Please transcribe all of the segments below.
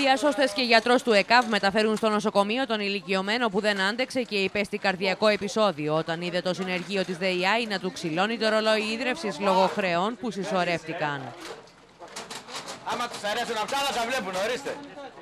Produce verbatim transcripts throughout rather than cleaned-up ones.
Διασώστες και γιατρός του ΕΚΑΒ μεταφέρουν στο νοσοκομείο τον ηλικιωμένο που δεν άντεξε και υπέστη καρδιακό επεισόδιο όταν είδε το συνεργείο της ΔΕΙΑΗ να του ξυλώνει το ρολόι ίδρευσης λόγω χρεών που συσσωρεύτηκαν. Άμα τους αρέσουν αυτά θα τα βλέπουν, ορίστε.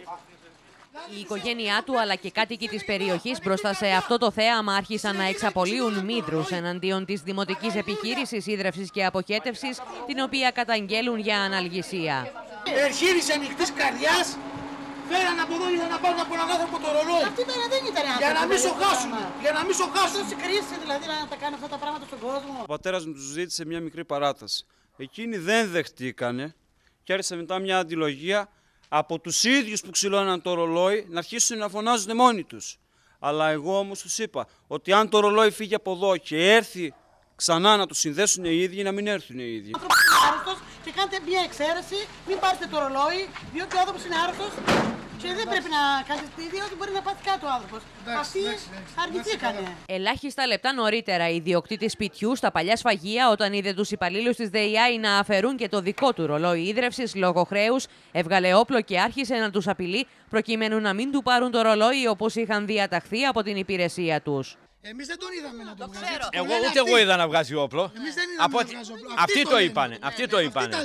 Η οικογένειά του αλλά και κάτοικοι της περιοχής μπροστά σε αυτό το θέαμα άρχισαν να εξαπολύουν μύδρους εναντίον της Δημοτικής Επιχείρησης Ίδρευσης και Αποχέτευσης, την οποία καταγγέλουν για αναλγησία. Ερχήρης ανοιχτής καρδιάς, φέραν από εδώ για να πάρουν από έναν άνθρωπο το ρολόι. Αυτή τώρα δεν ήταν άνθρωπο. Για να μην σοκάσουν. Για να μην σοκάσουν. Τόση κρίση δηλαδή να τα κάνουν αυτά τα πράγματα στον κόσμο. Ο πατέρας μου τους ζήτησε μια μικρή παράταση. Εκείνοι δεν δεχτήκανε και άρχισε μετά μια αντιλογία από τους ίδιους που ξυλώναν το ρολόι να αρχίσουν να φωνάζουν μόνοι τους. Αλλά εγώ όμως τους είπα ότι αν το ρολόι φύγει από εδώ και έρθει ξανά να το συνδέσουν οι ίδιοι, να μην έρθουν οι ίδιοι. Ο άνθρωπος είναι άρρωστος και κάνετε μια εξαίρεση, μην πάρετε το ρολόι, διότι ο άνθρωπος είναι άρρωστος και δεν πρέπει να κάνετε τη ίδια, ότι μπορεί να πάθει κάτω ο άνθρωπος. Αυτοί αρνηθήκανε. Ελάχιστα λεπτά νωρίτερα, η ιδιοκτήτης σπιτιού στα παλιά σφαγεία, όταν είδε τους υπαλλήλους της ΔΕΙΑΗ να αφαιρούν και το δικό του ρολόι ίδρευσης λόγω χρέους, έβγαλε όπλο και άρχισε να τους απειλεί, προκειμένου να μην του πάρουν το ρολόι όπως είχαν διαταχθεί από την υπηρεσία τους. Εμείς δεν τον είδαμε να το βγάζει. Εγώ ούτε εγώ είδα να βγάζει όπλο. Εμείς δεν είδαμε να βγάζει όπλο. Αυτοί το είπανε. Αυτοί το είπανε.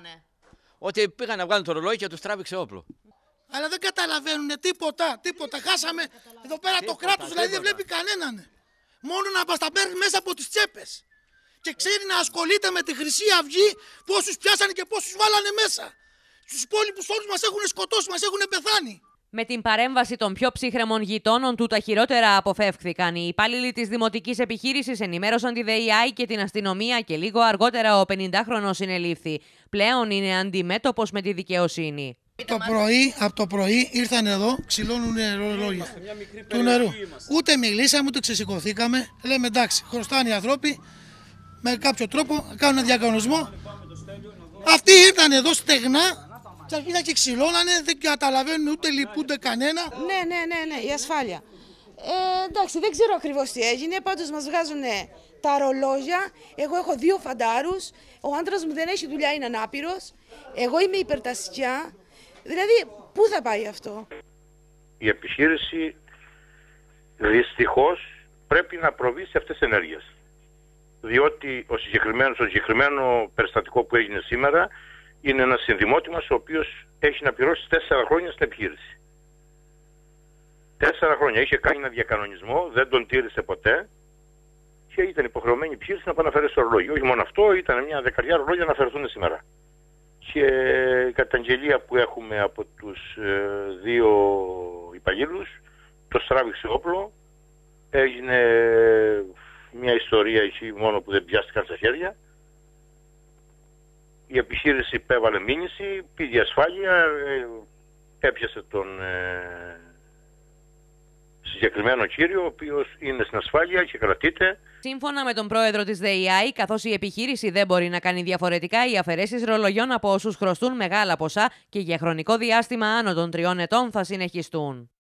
Ότι πήγαν να βγάλουν το ρολόι και τους τράβηξε όπλο. Αλλά δεν καταλαβαίνουν τίποτα, τίποτα. Χάσαμε εδώ πέρα το κράτος, δηλαδή δεν βλέπει κανέναν. Μόνο να μας τα παίρνει μέσα από τις τσέπες. Και ξέρει να ασχολείται με τη Χρυσή Αυγή, πόσους πιάσανε και πόσους βάλανε μέσα. Στους υπόλοιπους όλους μας έχουν σκοτώσει, μας έχουν πεθάνει. Με την παρέμβαση των πιο ψύχρεμων γειτόνων του, τα χειρότερα αποφεύχθηκαν. Οι υπάλληλοι της Δημοτικής Επιχείρησης ενημέρωσαν τη ΔΕΙΑΗ και την αστυνομία και λίγο αργότερα ο πενηντάχρονος συνελήφθη. Πλέον είναι αντιμέτωπος με τη δικαιοσύνη. Το πρωί, από το πρωί ήρθαν εδώ, ξυλώνουν ρολόγια του νερού. Ούτε μιλήσαμε, ούτε ξεσηκωθήκαμε. Λέμε εντάξει, χρωστάνε οι άνθρωποι, με κάποιο τρόπο κάνουν διακανονισμό. Αυτοί ήρθαν εδώ στεγνά. Αρχίσαν και ξυλώνανε, δεν καταλαβαίνουν ούτε λυπούνται κανένα. Ναι, ναι, ναι, ναι, η ασφάλεια. Ε, εντάξει, δεν ξέρω ακριβώς τι έγινε, πάντως μας βγάζουν τα ρολόγια. Εγώ έχω δύο φαντάρους, ο άντρας μου δεν έχει δουλειά, είναι ανάπηρος. Εγώ είμαι υπερτασικιά. Δηλαδή, πού θα πάει αυτό? Η επιχείρηση δυστυχώς πρέπει να προβεί σε αυτές τις ενέργειες. Διότι ο συγκεκριμένος, το συγκεκριμένο περιστατικό που έγινε σήμερα είναι ένας συνδημότιμος ο οποίος έχει να πληρώσει τέσσερα χρόνια στην επιχείρηση. Τέσσερα χρόνια. Είχε κάνει ένα διακανονισμό, δεν τον τήρησε ποτέ και ήταν υποχρεωμένη η επιχείρηση να πάει να φέρει στο ρολόγιο. Όχι μόνο αυτό, ήταν μια δεκαριά ρολόγια να φερθούν σήμερα. Και η καταγγελία που έχουμε από τους ε, δύο υπαλλήλους, το στράβηξε όπλο, έγινε μια ιστορία εκεί μόνο που δεν πιάστηκαν στα χέρια. Η επιχείρηση υπέβαλε μήνυση, πήγε ασφάλεια, ε, έπιασε τον ε, συγκεκριμένο κύριο, ο οποίος είναι στην ασφάλεια και κρατείται. Σύμφωνα με τον πρόεδρο της ΔΕΙΑΗ, καθώς η επιχείρηση δεν μπορεί να κάνει διαφορετικά, οι αφαιρέσεις ρολογιών από όσους χρωστούν μεγάλα ποσά και για χρονικό διάστημα άνω των τριών ετών θα συνεχιστούν.